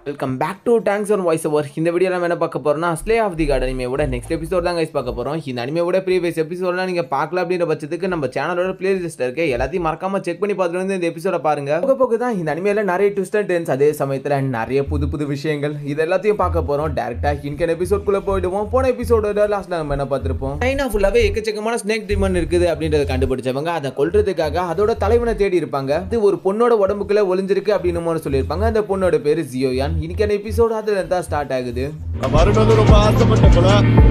Welcome back to tanks on voice over. இந்த video நம்ம என்ன பார்க்க போறோம்னா ஸ்லே ஆஃப் தி காட் அனிமேவோட நெக்ஸ்ட் எபிசோட் தான் கைஸ் பார்க்க போறோம். இந்த அனிமேவோட ப்ரீவியஸ் எபிசோட்லாம் நீங்க பார்க்கல அப்படின்ற பட்சத்துக்கு நம்ம சேனலோட பிளேலிஸ்ட் இருக்கு, எல்லாத்தையும் மறக்காம செக் பண்ணி பார்த்துட்டு வந்து இந்த எபிசோட பாருங்க. போக போக தான் இந்த அனிமேல நிறைய ட்விஸ்ட் அண்ட் டர்ன்ஸ், அதே சமயத்துல நிறைய புது புது விஷயங்கள் இது எல்லாத்தையும் பார்க்க போறோம். டைரக்டா இன்கன் எபிசோட் குள்ள போயிடுவோம். போன எபிசோடோட லாஸ்ட்ல நம்ம என்ன பார்த்திருப்போம், சைனா ஃபுல்லாவே எக்கச்சக்கமான ஸ்னேக் டிமன் இருக்குது அப்படின்றத கண்டுபிடிச்சவங்க அதை கொல்றதுக்காக அதோட தலைவனை தேடி இருப்பாங்க. இது ஒரு பொண்ணோட உடம்புக்குள்ள ஒளிஞ்சிருக்கு அப்படின்னு சொல்லியிருப்பாங்க. அந்த பொண்ணோட பேரு ஜியோயான். இன்னைக்கான எபிசோட் அதுல தான் ஸ்டார்ட் ஆகுது. மறுநாள் ரொம்ப ஆசைப்பட்ட போல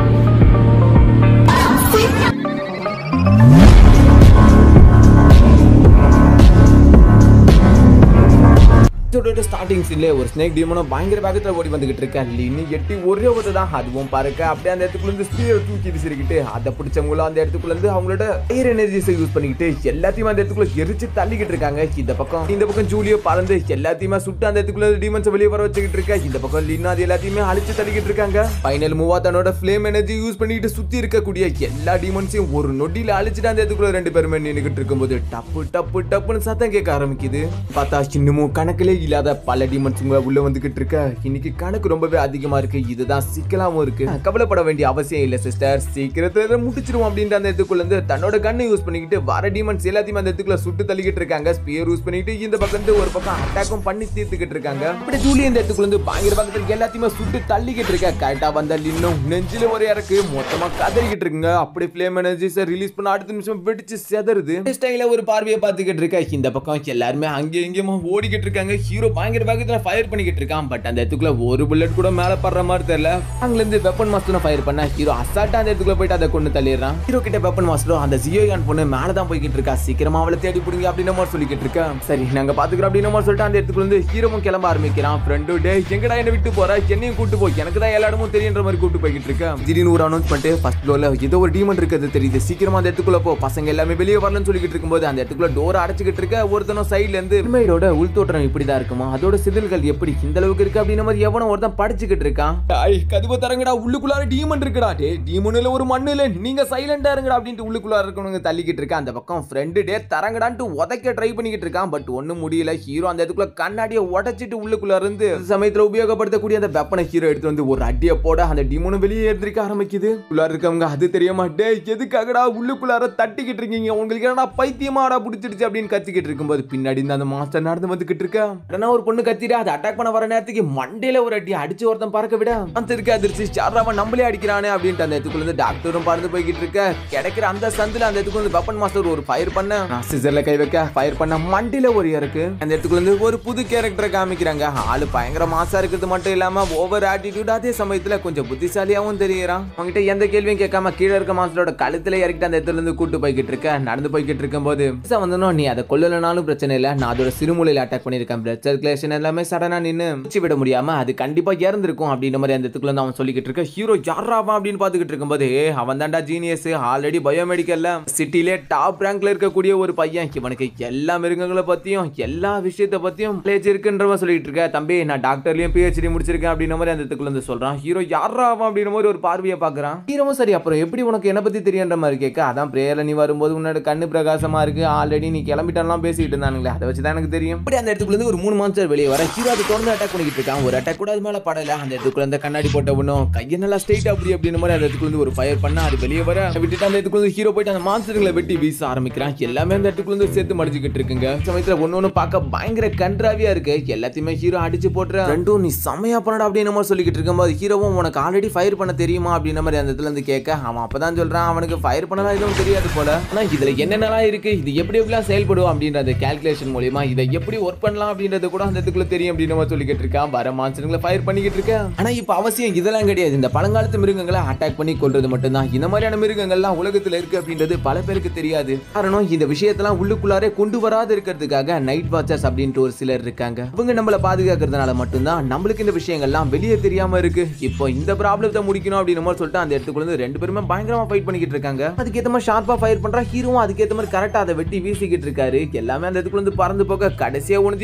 ஸ்டார்டிங் சீன்ல ஒரு ஸ்னேக் டீமனும் பயங்கர வேகத்துல ஓடி வந்துகிட்டு இருக்க. லின்னு எட்டி ஒரே ஒரு தான் அதுவும் பறக்க அப்படியே அந்த இடத்துக்குள்ள இருந்து ஸ்பீரை தூக்கி விசிறிக்கிட்டு அதை பிடிச்சவங்களும் அந்த இடத்துக்குள்ள இருந்து அவங்களோட ஏர் எனர்ஜிஸை யூஸ் பண்ணிக்கிட்டு எல்லாத்தையும் அந்த இடத்துக்குள்ள எரிச்சு தள்ளிக்கிட்டு இருக்காங்க. இந்த பக்கம் ஜூலியோ பறந்து எல்லாத்தையுமே சுட்டு அந்த இடத்துக்குள்ள டீமன்ஸ் வெளியே வர வச்சுக்கிட்டு இருக்க. இந்த பக்கம் லின்னா அது எல்லாத்தையுமே அழிச்சு தள்ளிக்கிட்டு இருக்காங்க. ஃபைனல் மூவா தன்னோட ஃப்ளேம் எனர்ஜி யூஸ் பண்ணிட்டு சுத்தி இருக்கக்கூடிய எல்லா டீமன்ஸையும் ஒரு நொடியில அழிச்சிட்டு அந்த இடத்துக்குள்ள ரெண்டு பேருமே நின்னுகிட்டு இருக்கும்போது டப்பு டப்பு டப்புன்னு சத்தம் கேட்க ஆரம்பிக்குது. பார்த்தா இன்னமும் கணக்கிலே இல்லாத பல டீமன்ஸ் உள்ள வந்துகிட்டு இருக்க. இன்னைக்கு கணக்கு ரொம்பவே அதிகமா இருக்கு. இதுதான் சிக்கலாவும் இருக்கு. கவலைப்பட வேண்டிய அவசியம் இல்ல சிஸ்டர், சீக்கிரத்துல முடிச்சிருவோம் அப்படின்ற அந்த இடத்துக்குள்ள இருந்து தன்னோட கண்ணை யூஸ் பண்ணிக்கிட்டு வர டீமன்ஸ் எல்லாத்தையும் அந்த இடத்துக்குள்ள சுட்டு தள்ளிக்கிட்டு இருக்காங்க. ஸ்பியர் யூஸ் பண்ணிட்டு இந்த பக்கம் இருந்து ஒரு பக்கம் அட்டாக்கும் பண்ணி தீர்த்துக்கிட்டு இருக்காங்க. அப்படி ஜூலி இந்த இடத்துக்குள்ள இருந்து பயங்கர பக்கத்துல எல்லாத்தையுமே சுட்டு தள்ளிக்கிட்டு இருக்க. கரெக்டா வந்த லின்னும் நெஞ்சில ஒரு இறக்கு மொத்தமா கதறிக்கிட்டு இருக்குங்க. அப்படி ஃப்ளேம் எனர்ஜிஸை ரிலீஸ் பண்ண அடுத்த நிமிஷம் வெடிச்சு செதறுது. ஸ்டைல ஒரு பார்வையை பார்த்துக்கிட்டு இருக்க. இந்த பக்கம் எல்லாருமே அங்கேயும் இங்கேயுமா ஓடிக்கிட்டு இருக்காங்க. ஹீரோ பயங்கர வேகத்துல ஃபயர் பண்ணிக்கிட்டு இருக்கான். பட் அந்த இடத்துக்குள்ள ஒரு புல்லட் கூட மேல படுற மாதிரி தெரியல. அங்க இருந்து வெப்பன் மாஸ்டர் ஃபயர் பண்ண ஹீரோ அசால்ட்டா அந்த இடத்துக்குள்ள போயிட்டு அதை கொண்டு தள்ளிடுறான். ஹீரோ கிட்ட வெப்பன் மாஸ்டர் அந்த ஜியோயான் பொண்ணு மேல தான் போய்கிட்டு இருக்கா. சீக்கிரமா அவளை தேடி பிடிங்க அப்படின்னு மாதிரி சொல்லிக்கிட்டு இருக்கா. சரி நாங்க பாத்துக்கிறோம் அப்படின்னு மாதிரி சொல்லிட்டு அந்த இடத்துக்குள்ள இருந்து ஹீரோவும் கிளம்ப ஆரம்பிக்கிறான். ஃப்ரெண்டு டே எங்கடா என்ன விட்டு போற, என்னையும் கூட்டு போய் எனக்கு தான் எல்லா இடமும் தெரியுன்ற மாதிரி கூட்டு போய்கிட்டு இருக்கா. திடீர்னு ஒரு அனௌன்ஸ் பண்ணிட்டு ஃபர்ஸ்ட் ஃப்ளோர்ல ஏதோ ஒரு டீமன் இருக்குது தெரியுது, சீக்கிரமா அந்த இடத்துக்குள்ள போ, பசங்க எல்லாமே வெளியே வரலன்னு சொல்லிக்கிட்டு இருக்கும்போது அந்த இடத்துக்குள்ள டோர் அடைச்சிக்கிட்டு இருக்க. ஒருத்தனும் சைட்ல இருந்து மெர்மைடோட உள் தோற்றம் இப்படிதான் இருக்குமா, அதோட சிதில்கள் எப்படி இந்த அளவுக்கு இருக்கு அப்படின்னு மாதிரி எவனோ ஒருத்தன் படிச்சுக்கிட்டு இருக்கான். கதுவை தரங்கடா, உள்ளுக்குள்ளார டீமன் இருக்குடா. டே டீமன்ல ஒரு மண்ணு இல்ல, நீங்க சைலண்டா இருங்கடா அப்படின்ட்டு உள்ளுக்குள்ளார இருக்கவங்க தள்ளிக்கிட்டு இருக்கா. அந்த பக்கம் ஃப்ரெண்டு டே தரங்கடான்ட்டு உதைக்க ட்ரை பண்ணிக்கிட்டு இருக்கான். பட் ஒண்ணும் முடியல. ஹீரோ அந்த இடத்துக்குள்ள கண்ணாடியை உடைச்சிட்டு உள்ளுக்குள்ள இருந்து சமயத்துல உபயோகப்படுத்தக்கூடிய அந்த வெப்பனை ஹீரோ எடுத்து வந்து ஒரு அடியை போட அந்த டீமனும் வெளியே எந்திரிக்க ஆரம்பிக்குது. உள்ளார இருக்கவங்க அது தெரியாம டே எதுக்காகடா உள்ளுக்குள்ளார தட்டிக்கிட்டு இருக்கீங்க, உங்களுக்கு என்னடா பைத்தியமாடா பிடிச்சிடுச்சு அப்படின்னு கத்திக்கிட்டு இருக்கும்போது பின்னாடி அந்த மாஸ்டர் நடந்து வந்துகிட்டு இருக்கா. ஒரு பொண்ணு கத்திட்டு அதை அட்டாக் பண்ண வர நேரத்துக்கு மண்டையில ஒரு அடி அடிச்சு ஒருத்தன் பறக்க விட அந்த இருக்க அதிர்ச்சி சாராவன் நம்மளே அடிக்கிறானே அப்படின்ட்டு அந்த இடத்துக்குள்ள இருந்து டாக்டரும் பறந்து போய்கிட்டு இருக்க. கிடைக்கிற அந்த சந்தில அந்த இடத்துக்குள்ள இருந்து வெப்பன் மாஸ்டர் ஒரு ஃபயர் பண்ண சிசர்ல கை வைக்க ஃபயர் பண்ண மண்டையில ஒரு இருக்கு. அந்த இடத்துக்குள்ள இருந்து ஒரு புது கேரக்டரை காமிக்கிறாங்க. ஆளு பயங்கர மாசா இருக்கிறது மட்டும் இல்லாம ஓவர் ஆட்டிடியூட், அதே சமயத்துல கொஞ்சம் புத்திசாலியாவும் தெரியறான். அவங்கிட்ட எந்த கேள்வியும் கேட்காம கீழே இருக்க மாஸ்டரோட கழுத்துல இறக்கிட்டு அந்த இடத்துல இருந்து கூட்டு போய்கிட்டு இருக்க. நடந்து போய்கிட்டு இருக்கும் போது வந்தனும் நீ அதை கொல்லலனாலும் பிரச்சனை இல்ல, நான் அதோட சிறுமூலையில அட்டாக் பண்ணிருக்கேன், பிளட் சர்க்குலேஷன் எல்லாமே சடனா நின்னு விட முடியாம அது கண்டிப்பா இறந்திருக்கும் அப்படின்ற மாதிரி அந்த இடத்துக்குள்ள அவன் சொல்லிக்கிட்டு இருக்க. ஹீரோ யாராவா அப்படின்னு பாத்துக்கிட்டு இருக்கும்போது அவன் தான்டா ஜீனியஸ், ஆல்ரெடி பயோமெடிக்கல்ல சிட்டிலே டாப் ரேங்க்ல இருக்கக்கூடிய ஒரு பையன். இவனுக்கு எல்லா மிருகங்களை பத்தியும் எல்லா விஷயத்தை பத்தியும் நாலேஜ் இருக்குன்றவன் சொல்லிட்டு இருக்க. தம்பி நான் டாக்டர்லயும் PhD முடிச்சிருக்கேன் அப்படின்ற மாதிரி அந்த இடத்துக்குள்ள இருந்து சொல்றான். ஹீரோ யாராவா அப்படின்ற மாதிரி ஒரு பார்வையை பாக்குறான். ஹீரோவும் சரி அப்புறம் எப்படி உனக்கு என்ன பத்தி தெரியுன்ற மாதிரி கேட்க. அதான் பிரேயர்ல நீ வரும்போது உன்னோட கண்ணு பிரகாசமா இருக்கு, ஆல்ரெடி நீ கிளம்பிட்டாலாம் பேசிட்டு இருந்தானுங்களே, அதை வச்சுதான் எனக்கு தெரியும். இப்படி அந்த இடத்துக்குள்ள இருந்து ஒரு 3 மான்ஸ்டர் வெளியே வர. ஹீரோ அதை தொடர்ந்து அட்டாக் பண்ணிக்கிட்டு இருக்கான். ஒரு அட்டாக் கூட அது மேல படல. அந்த இடத்துக்குள்ள இந்த கண்ணாடி போட்டவனும் கையை நல்லா ஸ்ட்ரைட் அப்படி அப்படின்னு மாதிரி அந்த இடத்துக்குள்ள ஒரு ஃபயர் பண்ணா அது வெளியே வர விட்டுட்டு அந்த இடத்துக்குள்ள ஹீரோ போயிட்டு அந்த மான்ஸ்டர்களை வெட்டி வீச ஆரம்பிக்கிறான். எல்லாமே அந்த இடத்துக்குள்ள சேர்த்து மடிச்சுக்கிட்டு இருக்குங்க. சமயத்துல ஒன்னொன்னு பார்க்க பயங்கர கன்றாவியா இருக்கு. எல்லாத்தையுமே ஹீரோ அடிச்சு போட்டுற. ரெண்டும் நீ செமையா பண்ணடா அப்படின்னு மாதிரி சொல்லிக்கிட்டு இருக்கும்போது ஹீரோவும் உனக்கு ஆல்ரெடி ஃபயர் பண்ண தெரியுமா அப்படின்ற மாதிரி அந்த இடத்துல இருந்து கேட்க. அவன் அப்பதான் சொல்றான் அவனுக்கு ஃபயர் பண்ணலாம் எதுவும் தெரியாது போல, ஆனா இதுல என்னென்னலாம் இருக்கு, இது எப்படி எப்படிலாம் செயல்படும் அப்படின்ற அந்த கால்குலேஷன் மூலமா இதை எப்படி ஒர்க் பண்ணலாம் அப்படின்றது கூட அந்த இடத்துக்குள்ள தெரியும் அப்படின்னு மாதிரி சொல்லிக்கிட்டு இருக்கான். வர மான்ஸ்டர்களை ஃபயர் பண்ணிக்கிட்டு இருக்க. ஆனா இப்ப அவசியம் இதெல்லாம் கிடையாது. இந்த பழங்காலத்து மிருகங்களை அட்டாக் பண்ணி கொல்றது மட்டும்தான். இந்த மாதிரியான மிருகங்கள்லாம் உலகத்துல இருக்கு அப்படின்றது பல பேருக்கு தெரியாது. காரணம் இந்த விஷயத்தெல்லாம் உள்ளுக்குள்ளாரே கொண்டு வராது இருக்கிறதுக்காக நைட் வாட்சர்ஸ் அப்படின்ட்டு ஒரு சிலர் இருக்காங்க. இவங்க நம்மள பாதுகாக்கிறதுனால மட்டும்தான் நம்மளுக்கு இந்த விஷயங்கள்லாம் வெளியே தெரியாம இருக்கு. இப்போ இந்த ப்ராப்ளத்தை முடிக்கணும் அப்படின்னு மாதிரி சொல்லிட்டு அந்த இடத்துக்குள்ள ரெண்டு பேருமே பயங்கரமா ஃபைட் பண்ணிக்கிட்டு இருக்காங்க. அதுக்கேற்ற மாதிரி ஷார்ப்பா ஃபயர் பண்றா. ஹீரோவும் அதுக்கேற்ற மாதிரி கரெக்டா அதை வெட்டி வீசிக்கிட்டு இருக்காரு. எல்லாமே அந்த இடத்துக்குள்ள பறந்து போக கடைசியா உணர்த்திய ஹீரோ அந்த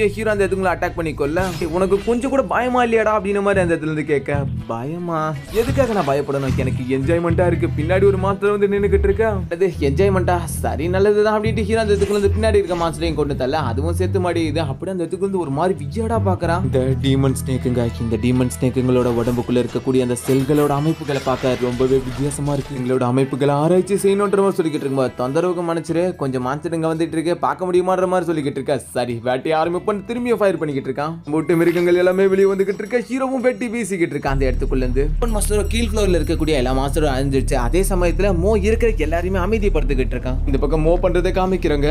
இடத்துக்குள்ள அட்டாக் பண்ணி கொல்ல உனக்கு கொஞ்சம் கூட பயமா இல்லையாடா அப்படின்ற மாதிரி அந்த இடத்துல இருந்து கேட்க பயமா எதுக்காக நான் பயப்படணும் எனக்கு என்ஜாய்மெண்டா இருக்கு பின்னாடி ஒரு மாஸ்டர் வந்து நின்னுகிட்டு இருக்கேன் அது என்ஜாய்மெண்டா சரி நல்லதுதான் அப்படின்ட்டு ஹீரோ அந்த இடத்துக்குள்ள இருந்து பின்னாடி இருக்க மாஸ்டரையும் கொண்டு தரல அதுவும் சேர்த்து மாடி இது அப்படி அந்த இடத்துக்கு வந்து ஒரு மாதிரி விஜயடா பாக்குறான் இந்த டீமன் ஸ்னேக்குங்க இந்த டீமன் ஸ்னேக்குங்களோட உடம்புக்குள்ள இருக்கக்கூடிய அந்த செல்களோட அமைப்புகளை பார்க்க ரொம்பவே வித்தியாசமா இருக்கு எங்களோட அமைப்புகளை ஆராய்ச்சி செய்யணுன்ற மாதிரி சொல்லிக்கிட்டு இருக்கும்போது தொந்தரவுக்கு மன்னிச்சிரு கொஞ்சம் மான்ஸ்டருங்க வந்துட்டு இருக்கு பார்க்க முடியுமான்ற மாதிரி சொல்லிக்கிட்டு இருக்கா சரி வேட்டி ஆரம்பிப்பன்னு திரும்பியும் ஃபயர் பண்ணிக்கிட்டு இருக்கான் மூட்டு மிருகங்கள் எல்லாமே வெளியே வந்துகிட்டு இருக்க ஹீரோவும் வெட்டி வீசிக்கிட்டு இருக்கான் அந்த இடத்துக்குள்ள இருந்து மாஸ்டர் கீழ் ஃப்ளோர்ல இருக்கக்கூடிய எல்லா மாஸ்டரும் அழிஞ்சிருச்சு அதே சமயத்துல மோ இருக்கிற எல்லாரையுமே அமைதிப்படுத்திக்கிட்டு இருக்கான் இந்த பக்கம் மோ பண்றதை காமிக்கிறாங்க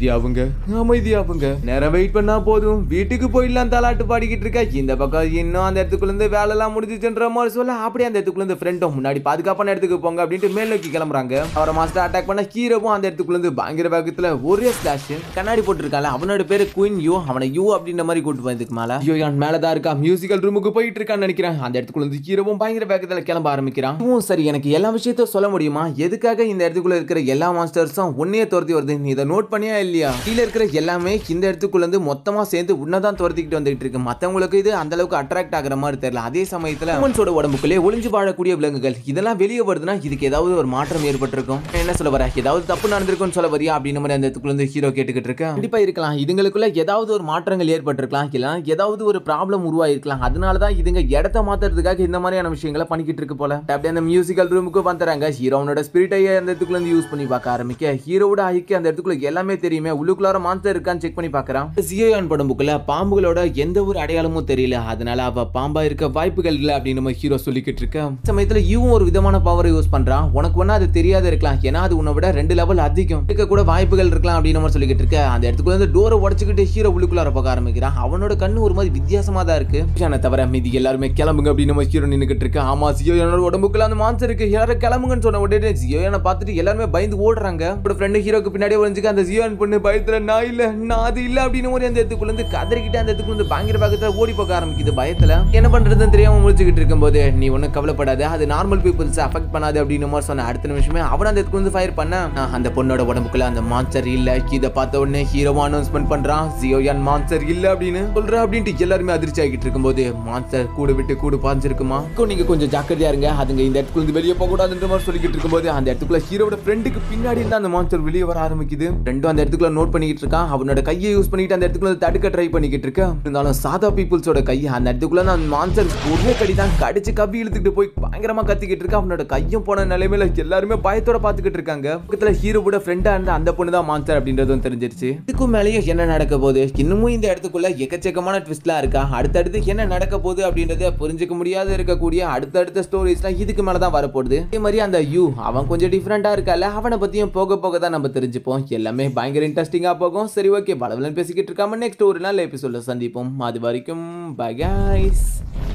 அமைதியாவுங்க நேரம் வெயிட் பண்ணா போதும் வீட்டுக்கு போயிடலாம் தாலாட்டு பாடிக்கிட்டு இருக்க இந்த பக்கம் இன்னும் அந்த இடத்துக்குள்ள இருந்து வேலை எல்லாம் முடிஞ்சுன்ற மாதிரி சொல்ல அப்படியே அந்த இடத்துக்குள்ள இருந்து ஃப்ரெண்டும் முன்னாடி பாதுகாப்பான இடத்துக்கு போங்க அப்படின்ட்டு மேல் நோக்கி கிளம்புறாங்க அவரை மாஸ்டர் அட்டாக் பண்ண ஹீரோவும் அந்த இடத்துக்குள்ள இருந்து பயங்கர வேகத்துல ஒரே ஸ்லாஷ் கண்ணாடி போட்டுருக்காங்க அவனோட பேரு குயின் யூ அவனை யூ அப்படின்ற மாதிரி கூட்டு வந்ததுக்கு மேல யோயான் மேலதான் இருக்கா மியூசிக்கல் ரூமுக்கு போயிட்டு இருக்கான்னு நினைக்கிறேன் அந்த இடத்துக்குள்ள இருந்து ஹீரோவும் பயங்கர வேகத்துல கிளம்ப ஆரம்பிக்கிறான் சரி எனக்கு எல்லா விஷயத்தையும் சொல்ல முடியுமா எதுக்காக இந்த இடத்துக்குள்ள இருக்கிற எல்லா மாஸ்டர்ஸும் ஒன்னையே துரத்தி வருது நீ இதை நோட் பண்ணியா இல்லையா கீழே இருக்கிற எல்லாமே இந்த இடத்துக்குள்ள இருந்து மொத்தமா சேர்ந்து உன்னதான் துரத்திக்கிட்டு வந்துட்டு இருக்கு மத்தவங்களுக்கு இது அந்த அளவுக்கு அட்ராக்ட் ஆகிற மாதிரி தெரியல அதே சமயத்துல ஹியூமன்ஸோட உடம்புக்குள்ளே ஒளிஞ்சு வாழக்கூடிய விலங்குகள் இதெல்லாம் வெளியே வருதுன்னா இதுக்கு ஏதாவது ஒரு மாற்றம் ஏற்பட்டிருக்கும் என்ன சொல்ல வர ஏதாவது தப்பு நடந்திருக்கும்னு சொல்ல வரியா அப்படின்னு மாதிரி அந்த இடத்துக்குள்ள இருந்து ஹீரோ கேட்டுக்கிட்டு இருக்கேன் கண்டிப்பா இருக்கலாம் இதுங்களுக்குள்ள ஏதாவது ஒரு மாற்றங்கள் ஏற்பட்டிருக்கலாம் இல்ல ஏதாவது ஒரு ப்ராப்ளம் உருவாயிருக்கலாம் அதனாலதான் இதுங்க இடத்த மாத்துறதுக்காக இந்த மாதிரியான விஷயங்களை பண்ணிக்கிட்டு இருக்கு போல அப்படியே அந்த மியூசிக்கல் ரூமுக்கு வந்துறாங்க ஹீரோனோட ஸ்பிரிட்டையே அந்த இடத்துக்குள்ள இருந்து யூஸ் பண்ணி பார்க்க ஆரம்பிக்க ஹீரோட ஐக்கு அந்த இடத்துக்குள்ள எல்லாமே தெரியுமே உள்ளுக்குள்ளார மான்ஸ்டர் இருக்கான்னு செக் பண்ணி பார்க்கறான் ஜியோயான் படம்புக்குள்ள பாம்புகளோட எந்த ஒரு அடையாளமும் தெரியல அதனால அவ பாம்பா இருக்க வாய்ப்புகள் இல்ல அப்படின்னு நம்ம ஹீரோ சொல்லிக்கிட்டு இருக்க சமயத்துல இவன் ஒரு விதமான பவரை யூஸ் பண்றான் உனக்கு ஒண்ணா அது தெரியாத இருக்கலாம் ஏன்னா அது உன்னை விட 2 லெவல் அதிகம் இருக்க கூட வாய்ப்புகள் இருக்கலாம் அப்படின்னு நம்ம சொல்லிக்கிட்டு இருக்க அந்த இடத்துக்குள்ள இருந்து டோரை உடைச்சுக்கிட்டு ஹீரோ உள்ளுக்குள்ளார பார்க்க ஆரம்பிக்கிறான் அவனோட கண்ணு ஒரு மாதிரி வித்தியாசமா தான் இருக்கு தவிர மீதி எல்லாருமே கிளம்புங்க அப்படின்னு நம்ம ஹீரோ நின்னுக்கிட்டு இருக்க ஆமா ஜியோயானோட உடம்புக்குள்ள அந்த மான்ஸ்டர் இருக்கு எல்லாரும் கிளம்புங்கன்னு சொன்ன உடனே ஜியோயானை பார்த்துட்டு எல்லாருமே பயந்து ஓடுறாங்க ஃப்ரெண்டு ஹீரோக்கு பின்னாடி ஒளிஞ்சுக்க அந்த ஜியோயான் பொண்ணு பயத்துல நான் அது இல்ல அப்படின்னு ஒரு அந்த இடத்துக்குள்ள இருந்து கதறிக்கிட்டு அந்த இடத்துக்குள்ள இருந்து பயங்கர வேகத்துல ஓடி போக ஆரம்பிக்குது பயத்துல என்ன பண்றதுன்னு தெரியாம முடிச்சுக்கிட்டு இருக்கும்போது நீ ஒன்னும் கவலைப்படாத அது நார்மல் பீப்புள்ஸ் அஃபெக்ட் பண்ணாது அப்படின்னு மாதிரி சொன்ன அடுத்த நிமிஷமே அவன் அந்த இடத்துக்கு வந்து ஃபயர் பண்ண அந்த பொண்ணோட உடம்புக்குள்ள அந்த மான்ஸ்டர் இல்ல இதை பார்த்த உடனே ஹீரோவா அனௌன்ஸ்மெண்ட் பண்றான் ஜியோயான் மான்ஸ்டர் இல்ல அப்படின்னு சொல்றா அப்படின்ட்டு எல்லாருமே அதிர்ச்சி ஆகிட்டு இருக்கும்போது மான்ஸ்டர் கூடு விட்டு கூடு பாஞ்சிருக்குமா நீங்க கொஞ்சம் ஜாக்கிரதையா இருங்க அதுங்க இந்த இடத்துக்குள்ள இருந்து வெளியே போக கூடாதுன்ற மாதிரி சொல்லிக்கிட்டு இருக்கும்போது அந்த இடத்துக்குள்ள ஹீரோட ஃப்ரெண்டுக்கு பின்னாடி இருந்து அந்த மான்ஸ்டர் வெளியே வர ஆரம்பிக்குது ரெண்டும் அந்த இடத்துக்குள்ள நோட் பண்ணிக்கிட்டு இருக்கான் அவனோட கையை யூஸ் பண்ணிட்டு அந்த இடத்துக்குள்ள தடுக்க ட்ரை பண்ணிக்கிட்டு இருக்கா இருந்தாலும் சாதா பீப்புள்ஸோட கை அந்த இடத்துக்குள்ள அந்த மான்ஸ்டர் ஒரே கடி தான் கடிச்சு கவி இழுத்துக்கிட்டு போய் பயங்கரமா கத்திக்கிட்டு இருக்கா அவனோட கையும் போன நிலைமையில எல்லாருமே பயத்தோட பாத்துக்கிட்டு இருக்காங்க பக்கத்துல ஹீரோவோட ஃப்ரெண்டா இருந்த அந்த பொண்ணு தான் மான்ஸ்டர் அப்படின்றதும் தெரிஞ்சிருச்சு இதுக்கும் மேலேயே என்ன நடக்க போகுது இன்னமும் இந்த இடத்துக்குள்ள எக்கச்சக்கமான ட்விஸ்ட்லாம் இருக்கா அடுத்தடுத்து என்ன நடக்க போகுது அப்படின்றத புரிஞ்சுக்க முடியாத இருக்கக்கூடிய அடுத்தடுத்த ஸ்டோரிஸ்லாம் இதுக்கு மேலதான் வரப்போகுது அதே மாதிரி அந்த யூ அவன் கொஞ்சம் டிஃப்ரெண்டா இருக்கல அவனை பத்தியும் போக போக தான் நம்ம தெரிஞ்சுப்போம் எல்லாமே பயங்கர இன்ட்ரெஸ்டிங்கா போகும் சரி ஓகே பலவலன் பேசிக்கிட்டு இருக்காம நெக்ஸ்ட் ஒரு நாள் எபிசோட்ல சந்திப்போம் அது வரைக்கும் பை கைஸ்